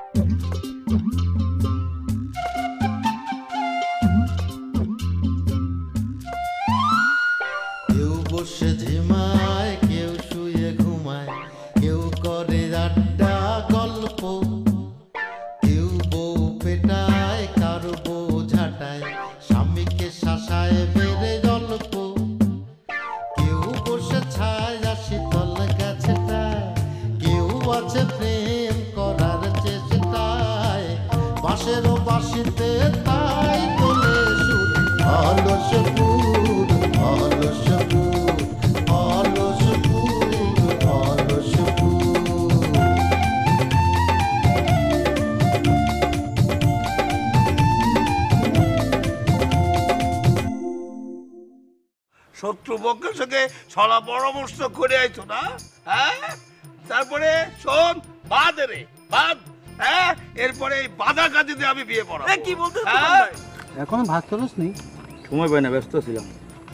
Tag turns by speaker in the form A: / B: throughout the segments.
A: কেউ বসে ঝিমায়, কেউ শুয়ে ঘুমায়, কেউ করে আড্ডা গল্প, কেউ বউ পেটায়, কারো বউ ঝাঁটায়, স্বামীকে শাসায় বেড়ে গল্প, কেউ বসে ছায় শীতল গাছটায়, কেউ আছে প্রেম করার চেষ্টায়, বাঁশেরও বাঁশিতে তাই তোলে সুর। অলসপুর, অলসপুর, অলসপুর, অলসপুর।
B: শত্রুপক্ষের সঙ্গে ছলা পরামর্শ করে আইছো না? হ্যাঁ, তারপরে শোন, বাদ রে বাদ। হ্যাঁ, এরপরে এই বাধা কাজে দিয়ে আমি বিয়ে পড়াবো। কি বলতে?
C: এখনো ভাত চলস নি? সময় পাই না, ব্যস্ত ছিলাম।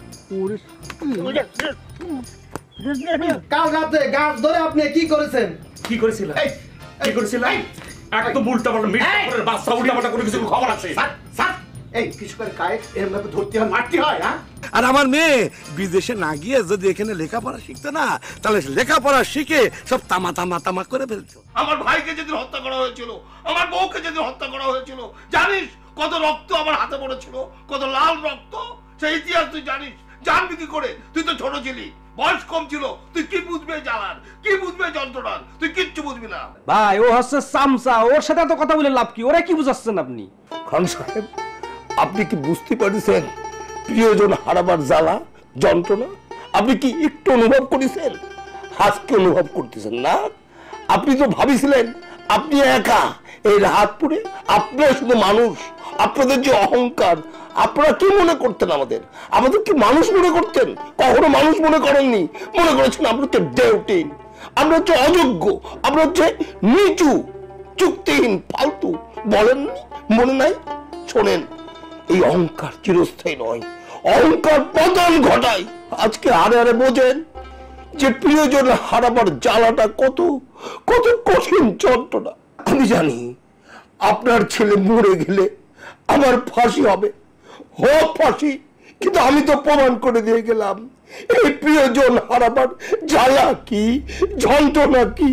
D: কাল রাতে গাছ ধরে আপনি কি করেছেন?
E: কি করেছিলেন? কি করেছিলেন? একদম উল্টাপাল্টা মিথ্যা বাচ্চা উল্টাপাল্টা করে কিছু খবর আছে।
D: এই কিছু করে কায়ে এরকম ভাবে ধরতে হয়, মারতে হয়। হ্যাঁ,
B: আর আমার মেয়ে বিদেশে না গিয়ে যদি এখানে লেখাপড়া শিখতো না, তাহলে লেখাপড়া শিখে সব তামা তামা তামা করে ফেলতো। আমার ভাইকে যেদিন হত্যা করা হয়েছিল, আমার বউকে যেদিন হত্যা করা হয়েছিল, জানিস কত রক্ত আমার হাতে পড়েছিল, কত লাল রক্ত? সেই ইতিহাস তুই জানিস? জানবি কি করে? তুই তো ছোট ছিলি, বয়স কম ছিল, তুই কি বুঝবে জ্বালার, কি বুঝবে যন্ত্রণার? তুই কিচ্ছু বুঝবি না।
E: ভাই ও হচ্ছে চামচা, ওর সাথে এত কথা বলে লাভ কি? ওরা কি বুঝাচ্ছেন আপনি?
B: খান সাহেব, আপনি কি বুঝতে পারছেন প্রিয়জন হারাবার জ্বালা যন্ত্রণা? আপনি কি একটু অনুভব করেছেন? আজকে অনুভব করতেছেন না? আপনি তো ভাবিছিলেন আপনি একা এই রাহাতপুরে, আপনারা শুধু মানুষ, আপনাদের যে অহংকার, আপনারা কি মনে করতেন? আমাদের কি মানুষ মনে করতেন? কখনো মানুষ মনে করেননি। মনে করেছেন আমরা হচ্ছে দেউটিন, আমরা হচ্ছে অযোগ্য, আমরা হচ্ছে নিচু, চুক্তিহীন, ফালতু। বলেননি? মনে নাই? শোনেন, এই অহংকার চিরস্থায়ী নয়, অহংকার পতন ঘটায়। আজকে আরে আরে বোঝেন যে প্রিয়জন হারাবার জ্বালাটা কত কত কঠিন যন্ত্রণা। আমি জানি আপনার ছেলে মরে গেলে আমার ফাঁসি হবে, হোক ফাঁসি, কিন্তু আমি তো প্রমাণ করে দিয়ে গেলাম এই প্রিয়জন হারাবার জ্বালা কি, যন্ত্রণা কি।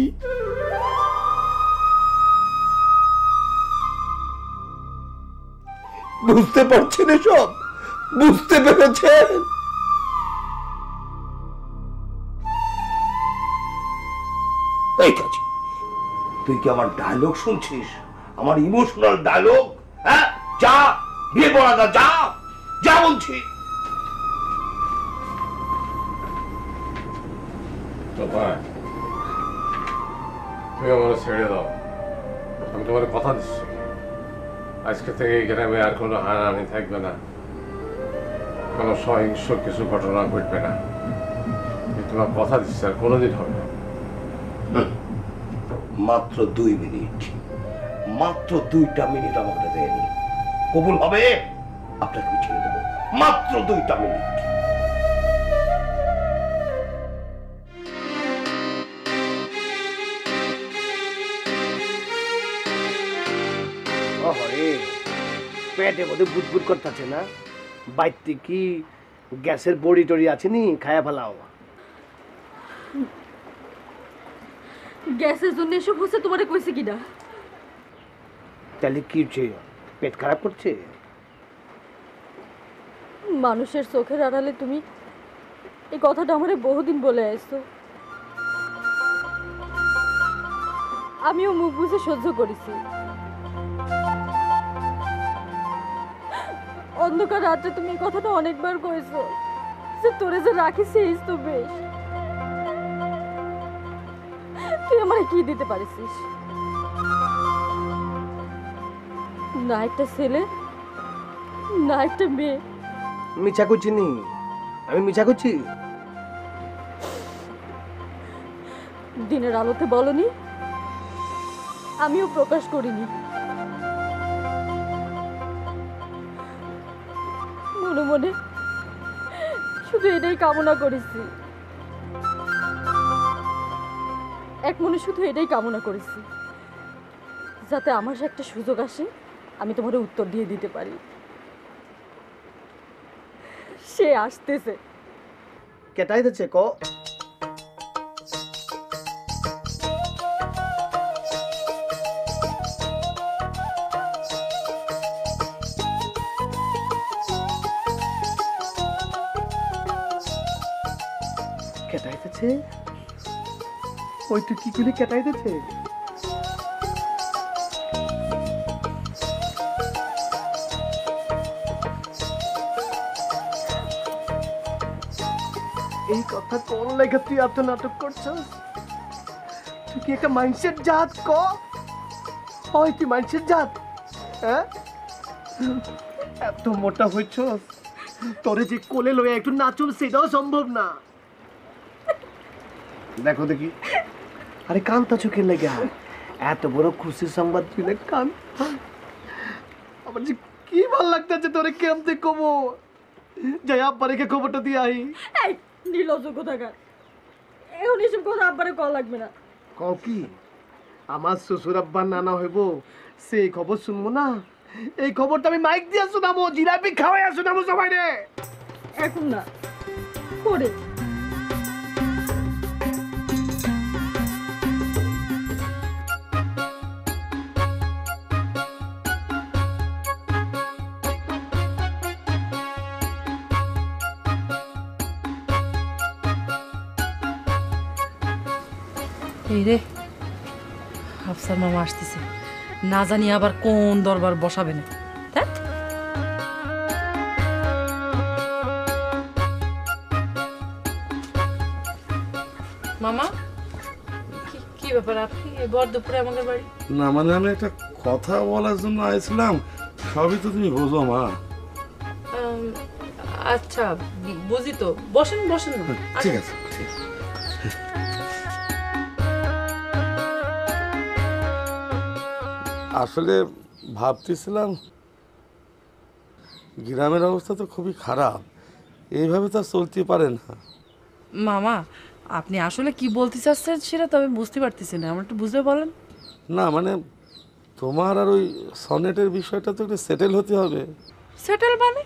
B: বুঝতে পারছেন এসব? বুঝতে পেরেছেন? এই কাজে তুই কি আমার ডায়লগ শুনছিস? আমার ইমোশনাল ডায়লগ? হ্যাঁ, যা বিয়ে পড়া, যা যা বলছি।
F: তুমি আমার ছেড়ে দাও, আমি তোমার কথা দিচ্ছি, আজকে থেকে এই গ্রামে আর কোনো হানাহানি থাকবে না, কোনো সহিংস কিছু ঘটনা ঘটবে না। তোমার কথা দিচ্ছি, আর কোনোদিন হবে না।
B: মাত্র 2 মিনিট, মাত্র 2টা মিনিট আমাকে দেন, কবুল হবে? আপনাকে ছেড়ে দেবো, মাত্র 2টা মিনিট।
D: পেটে বোধহয় বুটবুট করতেছে না? বাইতে কি গ্যাসের বড়ি টড়ি আছে নি? খায়া ফেলাও।
G: গ্যাসের জন্য এসব হচ্ছে, তোমারে কইছে কিনা?
D: তাহলে কি হচ্ছে? পেট খারাপ করছে?
G: মানুষের চোখের আড়ালে তুমি এই কথাটা আমারে বহুদিন বলে আসছো, আমিও মুখ বুঝে সহ্য করেছি। অন্ধকার রাত্রে তুমি এই কথাটা অনেকবার কইছো যে তোরে যে রাখিছিস তো বেশ, তুই আমারে কি দিতে পারিস? না একটা ছেলে, না একটা মেয়ে।
D: মিছা করছি নি? আমি মিছা করছি?
G: দিনের আলোতে বলনি, আমিও প্রকাশ করিনি। মনে মনে শুধু এটাই কামনা করেছি, এক মনে শুধু এটাই কামনা করেছি যাতে আমার একটা সুযোগ আসে আমি তোমার উত্তর দিয়ে দিতে পারি। সে আসতেছে।
D: কেটাই দিচ্ছে ক কেটাইতেছে? ওই তুই কি করে কেটাইতেছে? এই কথা কোন লেখা তুই এত নাটক করছস? তুই কি একটা মানুষের জাত ক? হয় তুই মানুষের জাত? হ্যাঁ, এত মোটা হইছস তোরে যে কোলে লয়ে একটু নাচুম সেটাও সম্ভব না। দেখো দেখি, আরে কান্তা চোখের লেগে এত বড় খুশির সংবাদ তুই না কান। আমার যে কি ভাল লাগতেছে তোরে কেমতে কমো, যাই আব্বারেকে খবরটা দিয়ে আই।
G: এই নির্লজ্জ কোথাকার, এখন এসব কথা আব্বারে কল লাগবে না।
D: কও কি আমার শ্বশুর আব্বার নানা হইব সেই খবর শুনবো না? এই খবরটা আমি মাইক দিয়ে শোনাবো, জিলাপি খাওয়াইয়া শোনাবো সবাই রে।
G: এখন না, পরে।
H: এই রে, আফসার মামা আসতেছে, না জানি আবার কোন দরবার বসাবে না। মামা, কি ব্যাপার, আপনি বর দুপুরে আমাদের বাড়ি?
B: না মানে আমি একটা কথা বলার জন্য আইছিলাম, সবই তো তুমি বোঝো মা।
H: আচ্ছা বুঝি তো, বসেন বসেন না।
B: ঠিক আছে, ঠিক আছে। আসলে ভাবতেছিলাম গ্রামের অবস্থা তো খুবই খারাপ, এইভাবে তো আর চলতে পারে না।
H: মামা, আপনি আসলে কি বলতে চাচ্ছেন সেটা তো আমি বুঝতে পারতেছি না, আমার একটু বুঝে বলেন
B: না। মানে তোমার আর ওই সনেটের বিষয়টা তো একটু সেটেল হতে হবে।
H: সেটেল মানে?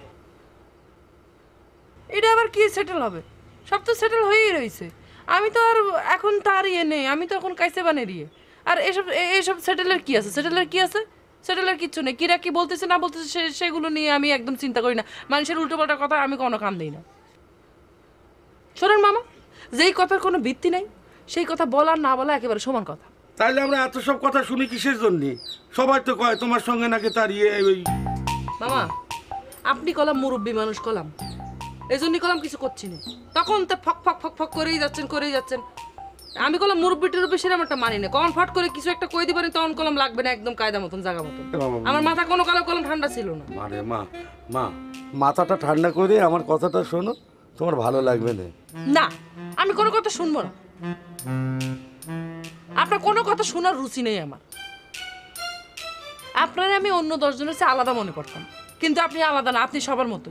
H: এটা আবার কি সেটেল হবে? সব তো সেটেল হয়েই রয়েছে। আমি তো আর এখন তার ইয়ে নেই, আমি তো এখন কাইসে বানের ইয়ে। আর এসব সেটেলের কি আছে? সেটেলের কি আছে? সেটেলের কিচ্ছু নেই। কিরা কি বলতেছে না বলতেছে সেগুলো নিয়ে আমি একদম চিন্তা করি না। মানুষের উল্টোপাল্টা কথা আমি কোনো কান দিই না। শোনেন মামা, যেই কথার কোনো ভিত্তি নাই সেই কথা বলা না বলা একেবারে সমান কথা।
B: তাইলে আমরা এত সব কথা শুনি কিসের জন্য? সবাই তো কয় তোমার সঙ্গে নাকি তার ইয়ে। ওই
H: মামা, আপনি কলাম মুরব্বী মানুষ কলাম, এই জন্যই কলাম কিছু করছি না। তখন তো ফক ফক ফক ফক করেই যাচ্ছেন। আমি কলাম মুরব্বী টুরব্বী সেরকম একটা মানি না। কখন ফট করে কিছু একটা কই দিবেন তখন কলম লাগবে না, একদম কায়দা মতন জায়গা মতন। আমার মাথা কোনো কলম ঠান্ডা ছিল না।
B: মানে মা মাথাটা ঠান্ডা করে আমার কথাটা শোনো, তোমার ভালো লাগবে না।
H: না, আমি কোনো কথা শুনবো না। আপনার কোনো কথা শোনার রুচি নেই আমার। আপনারে আমি অন্য 10 জনের চেয়ে আলাদা মনে করতাম, কিন্তু আপনি আলাদা না, আপনি সবার মতোই।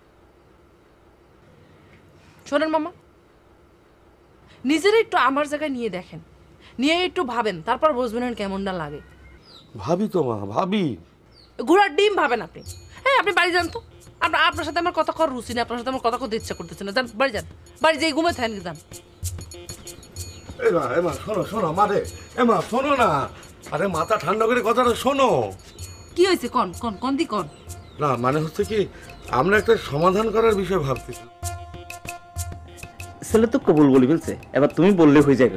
H: শোনেন মামা, নিজের একটু আমার জায়গায় নিয়ে দেখেন, নিয়ে একটু ভাবেন, তারপর বুঝবেন কেমনটা লাগে।
B: ভাবি তো মা, ভাবি।
H: ঘোড়ার ডিম ভাবেন আপনি। হ্যাঁ, আপনি বাড়ি যান তো। আপনার সাথে আমার কথা করার রুচি নেই, আপনার সাথে আমার কথা করতে ইচ্ছা করতেছে না। যান বাড়ি যান, বাড়ি যেয়ে ঘুমে থাকেন যান।
B: এমা শোনো মারে, এমা শোনো না। আরে মাথা ঠান্ডা করে কথাটা শোনো।
H: কি হয়েছে? কোন দি কোন?
B: না মানে হচ্ছে কি, আমরা একটা সমাধান করার বিষয় ভাবতেছি।
C: ছেলে তো কবুল বলি ফেলছে, এবার তুমি বললে হয়ে যাবে।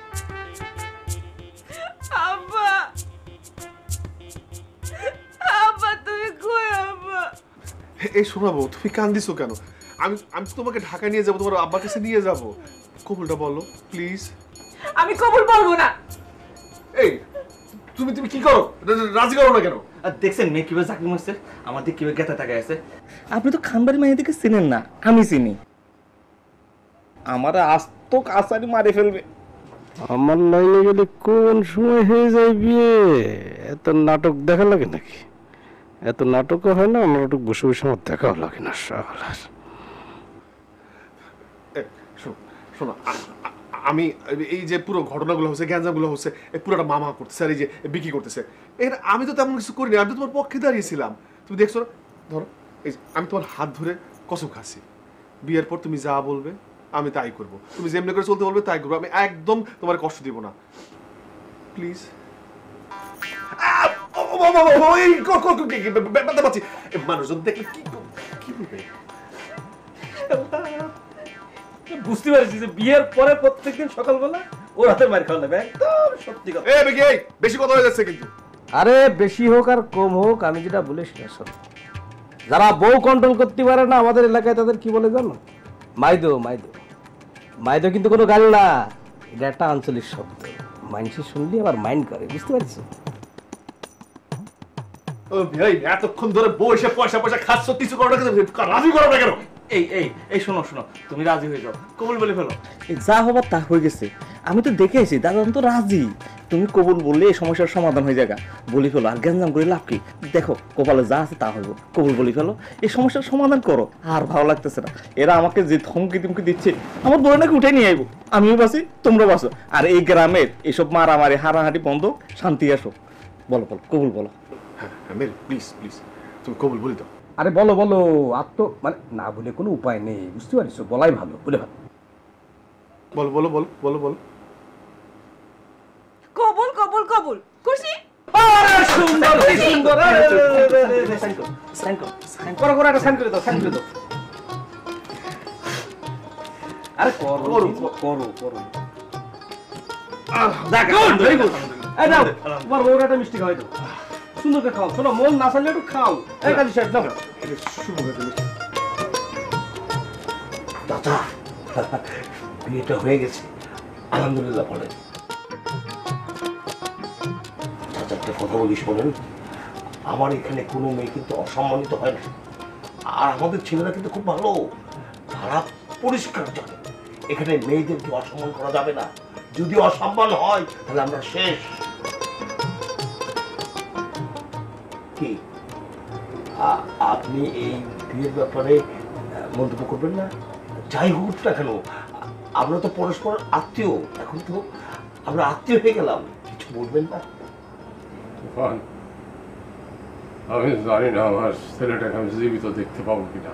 H: আব্বা, আব্বা তুমি কই? আব্বা,
I: এই শোনাবো, তুমি কান্দিছো কেন? আমি তোমাকে ঢাকা নিয়ে যাবো, তোমার আব্বার কাছে নিয়ে যাবো। কবুলটা বলো প্লিজ।
H: আমি কবুল বলবো না।
I: এই তুমি কি করো? রাজি করো না কেন?
C: আর দেখছেন মেয়ে কিভাবে চাকরি মারছে, আমাদের কিভাবে গেতা টাকা আছে। আপনি তো খানবাড়ি মেয়েদেরকে চিনেন না, আমি চিনি। আমার আস্ত কাছারি মারে ফেলবে।
J: আমার লাইনে গেলে কোন সময় হয়ে যায় বিয়ে? এত নাটক দেখা লাগে নাকি? এত নাটকও হয় না, নাটক বসে বসে আমার দেখাও লাগে না। সকাল
I: শোনো, আমি এই যে পুরো ঘটনাগুলো হচ্ছে, গ্যাঞ্জামগুলো হচ্ছে, এই পুরোটা মামা করতেছে আর এই যে বিক্রি করতেছে, এটা আমি তো তেমন কিছু করিনি। আমি তো তোমার পক্ষে দাঁড়িয়েছিলাম। তুমি দেখছো না, ধরো এই আমি তোমার হাত ধরে কসম খাচ্ছি, বিয়ের পর তুমি যা বলবে আমি তাই করব, তুমি যেমনি করে চলতে বলবে তাই করবো, আমি একদম তোমার কষ্ট দিব না, প্লিজ। মানুষজন দেখলে কি বলবে?
C: বুঝতে পারছি যে বিয়ের পরে প্রত্যেকদিন সকালবেলা ওর হাতে মার খাওয়া লাগবে, একদম সত্যি কথা।
I: বেশি কথা হয়ে যাচ্ছে কিন্তু।
J: আরে বেশি হোক আর কম হোক, আমি যেটা বলি সেটা শোনো। যারা বউ কন্ট্রোল করতে পারে না আমাদের এলাকায় তাদের কি বলে জানো? মাইদো। মাইদো মাইদো কিন্তু কোনো গাল না, এটা একটা আঞ্চলিক শব্দ। মানুষ শুনলে আবার মাইন্ড করে, বুঝতে পারছো?
I: এতক্ষণ ধরে বসে পয়সা পয়সা খাচ্ছ, কিছু করো না, রাজি করো না কেন?
C: এই শোনো, তুমি রাজি হয়ে যাও, কবুল বলে ফেলো। যা হবার তা হয়ে গেছে, আমি তো দেখে আছি দাদা তো রাজি। তুমি কবুল বললে এই সমস্যার সমাধান হয়ে যাবে, বলি ফেলো। আর গ্যাঞ্জাম করে লাভ কি? দেখো কপালে যা আছে তা হইব, কবুল বলি ফেলো, এই সমস্যার সমাধান করো। আর ভালো লাগতেছে না, এরা আমাকে যে ধমকি টমকি দিচ্ছে, আমার বই নাকি উঠে নিয়ে আইবো, আমিও বাঁচি তোমরা বাঁচো, আর এই গ্রামের এইসব মারামারি হারাহারি বন্ধ, শান্তি আসো। বলো কবুল বলো।
I: হ্যাঁ প্লিজ প্লিজ, তুমি কবুল বলে দাও।
J: আরে বলো আর তো মানে না বলে কোনো উপায় নেই, বুঝতে পারছো? বলাই ভালো, বলে ভালো।
I: বলো বলো বলো বলো।
H: কবুল কবুল কবুল খুশি।
C: সুন্দর সুন্দর, করো একটা সাইন করে দাও, সাইন করে দাও। আরে করো। Very good. এই দাও তোমার বউর একটা মিষ্টি খাওয়াই দাও, সুন্দর করে খাও। শোনো, মন না চাইলে একটু খাও। এই কাজী সাহেব দাও।
B: দাদা বিয়েটা হয়ে গেছে, আলহামদুলিল্লাহ। বলেন চাচা, একটা কথা বলিস বলেন, আমার এখানে কোনো মেয়ে কিন্তু অসম্মানিত হয় না, আর আমাদের ছেলেরা কিন্তু খুব ভালো, তারা পরিষ্কার জানে এখানে মেয়েদেরকে অসম্মান করা যাবে না। যদি অসম্মান হয় তাহলে আমরা শেষ। কি আপনি এই বিয়ের ব্যাপারে মন্তব্য করবেন না? যাই হোক না কেন, আমরা তো পরস্পর আত্মীয়, এখন তো আমরা আত্মীয় হয়ে গেলাম, কিছু বলবেন না?
F: আমি জানি না আমার ছেলেটাকে আমি জীবিত দেখতে পাবো কিনা।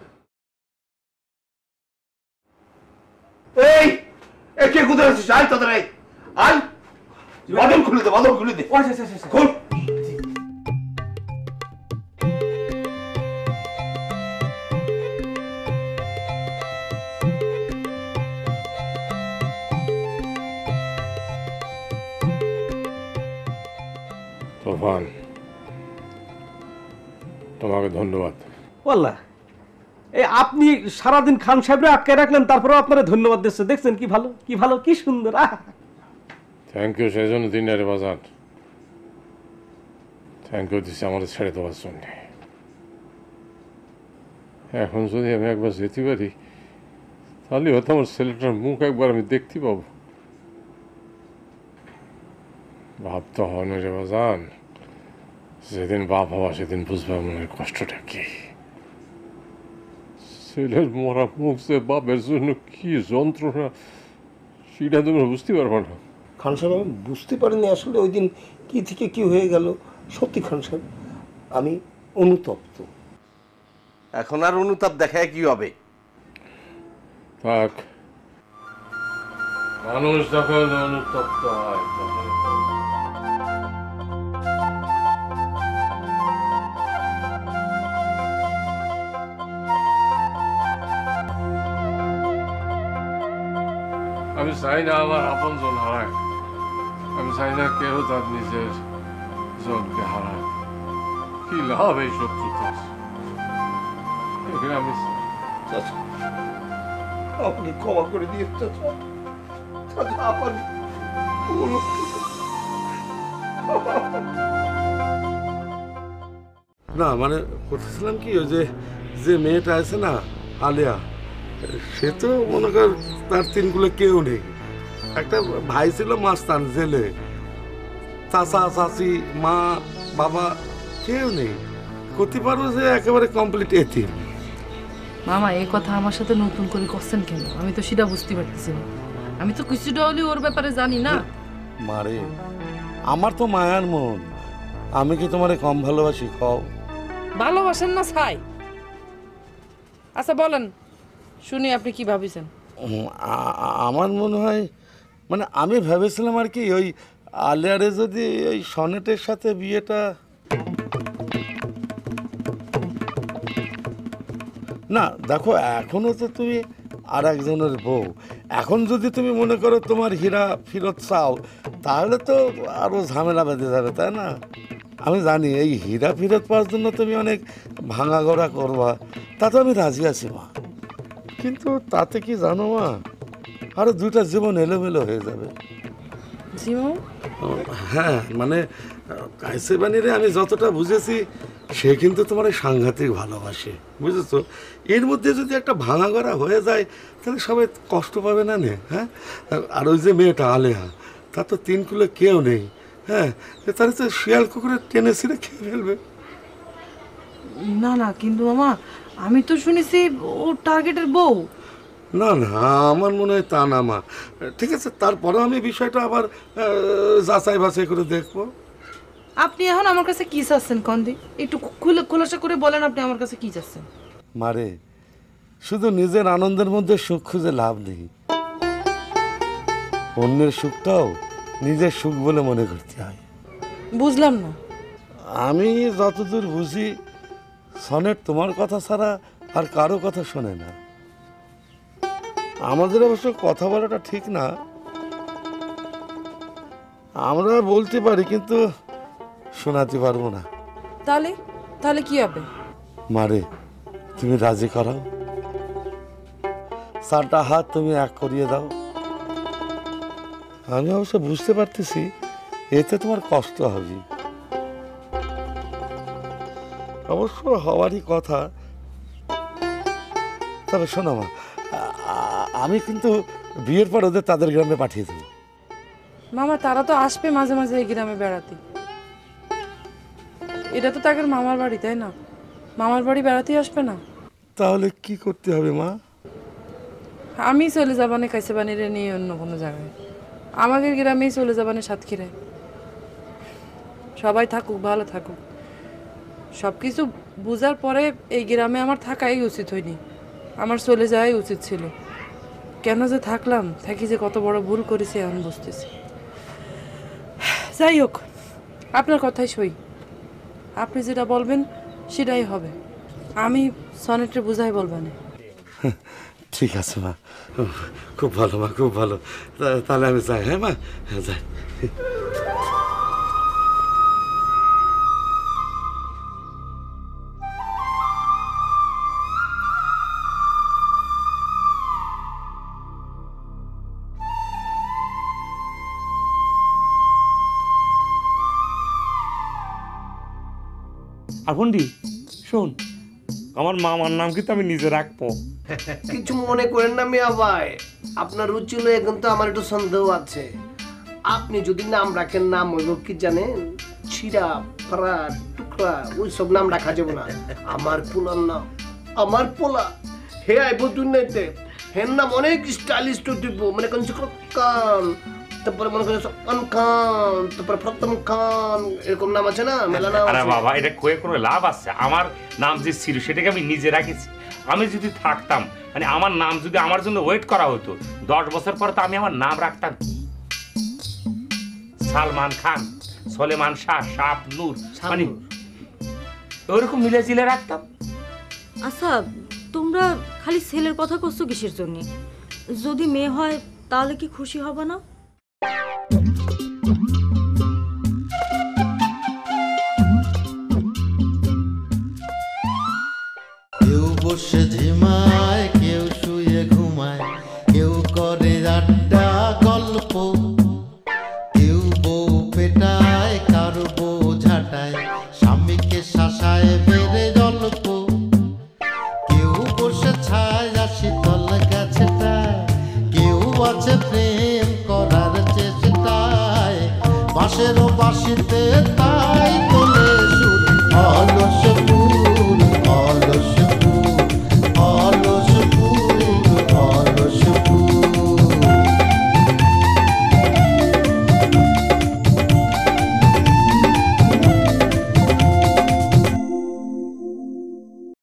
B: এই কে কোথায় আছিস? আয় তাড়াতাড়ি আয়, বাদল খুলে দে খুল।
F: তোফান, তোমাকে ধন্যবাদ।
J: ওয়াল্লাহ, এই আপনি সারাদিন খান সাহেবরে আটকে রাখলেন, তারপরেও আপনারা ধন্যবাদ দিচ্ছে। দেখছেন কি ভালো কি সুন্দর।
F: থ্যাংক ইউ সেই জন্য দিনারে বাজার, থ্যাংক ইউ দিচ্ছি আমাদের ছেড়ে দেওয়ার জন্য। এখন যদি আমি একবার যেতে পারি তাহলে হয়তো আমার ছেলেটার মুখ একবার আমি দেখতে পাবো। ভাবতে হয় না রে বাজান, যেদিন বাপ হওয়া সেদিন বুঝবা মনের কষ্টটা কি। ছেলের মরা মুখ যে বাপের জন্য কি যন্ত্রণা, সেটা তোমরা বুঝতে পারবো না।
B: খান সাহেব, আমি বুঝতে পারিনি আসলে ওই দিন কি থেকে কি হয়ে গেল। সত্যি খান সাহেব, আমি অনুতপ্ত।
K: এখন আর অনুতাপ দেখায় কি হবে?
F: থাক, মানুষ যখন অনুতপ্ত হয় তখন আমি চাই না আমার আপন জন হারায়, আমি চাই না কেউ তার নিজের জনকে হারায়। কি লাভ এই শত্রুতার? আমি
B: আপনি ক্ষমা করে দিয়ে
L: না মানে করতেছিলাম কি, ওই যে মেয়েটা আছে না আলিয়া, সে তো মনে কর তার তিনগুলো কেউ নেই। একটা ভাই ছিল মাস্তান জেলে, চাচা চাচি মা বাবা কেউ নেই, করতে পারবো যে একেবারে কমপ্লিট এতিম।
H: মামা এই কথা আমার সাথে নতুন করে করছেন কেন? আমি তো সেটা বুঝতে পারতেছি না। আমি তো কিছুটা হলেও ওর ব্যাপারে জানি না।
L: মারে, আমার তো মায়ার মন, আমি কি তোমারে কম ভালোবাসি? কও।
H: ভালোবাসেন না ছাই? আচ্ছা বলেন শুনি, আপনি কি ভাবিছেন?
L: আমার মনে হয় মানে আমি ভেবেছিলাম আর কি ওই আলিয়ারে যদি ওই সনেটের সাথে বিয়েটা না, দেখো এখনো তো তুমি আর একজনের বউ, এখন যদি তুমি মনে করো তোমার হীরা ফেরত চাও তাহলে তো আরো ঝামেলা বেঁধে যাবে, তাই না? আমি জানি এই হীরা ফেরত পাওয়ার জন্য তুমি অনেক ভাঙা গড়া করবা, তাতে আমি রাজি আছি মা, কিন্তু তাতে কি জানো মা, আরো দুইটা জীবন এলোমেলো হয়ে যাবে।
H: জীবন?
L: হ্যাঁ, মানে কাইসে বানিরে আমি যতটা বুঝেছি সে কিন্তু তোমার সাংঘাতিক ভালোবাসে, বুঝেছো? এর মধ্যে যদি একটা ভাঙা গড়া হয়ে যায় তাহলে সবাই কষ্ট পাবে না নে? হ্যাঁ, আর ওই যে মেয়েটা আলেহা, তার তো 3 কুলে কেউ নেই। হ্যাঁ, তাহলে তো শিয়াল কুকুরে টেনে ছিঁড়ে খেয়ে ফেলবে।
H: না না, কিন্তু মামা আমি তো শুনেছি ও টার্গেটের বউ।
L: না না, আমার মনে হয় তা না মা। ঠিক আছে, তারপরে আমি বিষয়টা আবার যাচাই বাছাই করে দেখবো।
H: আপনি এখন আমার কাছে কি চাচ্ছেন কন্দি? একটু খোলাসা করে বলেন আপনি আমার কাছে কি চাচ্ছেন।
L: মারে, শুধু নিজের আনন্দের মধ্যে সুখ খুঁজে লাভ নেই, অন্যের সুখটাও নিজের সুখ বলে মনে করতে হয়।
H: বুঝলাম না।
L: আমি যতদূর বুঝি সনেট তোমার কথা ছাড়া আর কারো কথা শোনে না। আমাদের অবশ্য কথা বলাটা ঠিক না, আমরা বলতে পারি কিন্তু শোনাতে পারবো না।
H: তাহলে তাহলে কি হবে?
L: মারে, তুমি রাজি করাও, 4টা হাত তুমি এক করিয়ে দাও। আমি অবশ্য বুঝতে পারতেছি এতে তোমার কষ্ট হবে, অবশ্য হওয়ারই কথা। তবে শোনো মা, আমি কিন্তু বিয়ের পর ওদের তাদের গ্রামে পাঠিয়ে দেবো।
H: মামা, তারা তো আসবে মাঝে মাঝে এই গ্রামে বেড়াতে। এটা তো তাদের মামার বাড়ি, তাই না? মামার বাড়ি বেড়াতেই আসবে না?
L: তাহলে কি করতে হবে মা?
H: আমি চলে যাবানে কাইসে বানিয়ে নিয়ে অন্য কোনো জায়গায়, আমাদের গ্রামেই চলে যাবানে সাতক্ষীরায়। সবাই থাকুক, ভালো থাকুক। সব কিছু বোঝার পরে এই গ্রামে আমার থাকাই উচিত হয়নি, আমার চলে যাওয়াই উচিত ছিল। কেন যে থাকলাম, থাকি যে কত বড় ভুল করেছি এখন বুঝতেছি। যাই হোক, আপনার কথাই সই, আপনি যেটা বলবেন সেটাই হবে। আমি সনেটে বুঝাই বলবেন।
L: ঠিক আছে মা, খুব ভালো মা, খুব ভালো। তাহলে আমি যাই। হ্যাঁ মা, যাই।
E: আর বন্ডি শোন, আমার মামার নাম কিন্তু আমি নিজে রাখবো।
D: কিছু মনে করেন না মিয়া ভাই, আপনার রুচি লয়ে কিন্তু আমার একটু সন্দেহ আছে। আপনি যদি নাম রাখেন, নাম হইব কি জানেন? ছিড়া, ফরা, টুকরা, ওই সব নাম রাখা যাবে না। আমার পোলার নাম, আমার পোলা হে আইব দুনিয়াতে, হের নাম অনেক স্টাইলিশ দিব, মানে কান, তারপরে মনে করেন সপ্তম খান, তারপরে প্রথম খান, এরকম নাম আছে না, মেলা নাম।
E: আরে বাবা, এটা কয়ে কোনো লাভ আছে? আমার নাম যে ছিল সেটাকে আমি নিজে রাখেছি। আমি যদি থাকতাম, মানে আমার নাম যদি আমার জন্য ওয়েট করা হতো, 10 বছর পরে তো আমি আমার নাম রাখতাম কি? সালমান খান, সলেমান শাহ, শাহ নূর, মানে ওরকম মিলে জিলে রাখতাম।
G: আচ্ছা, তোমরা খালি ছেলের কথা করছো কিসের জন্য? যদি মেয়ে হয় তাহলে কি খুশি হবে না?
A: কেউ বসে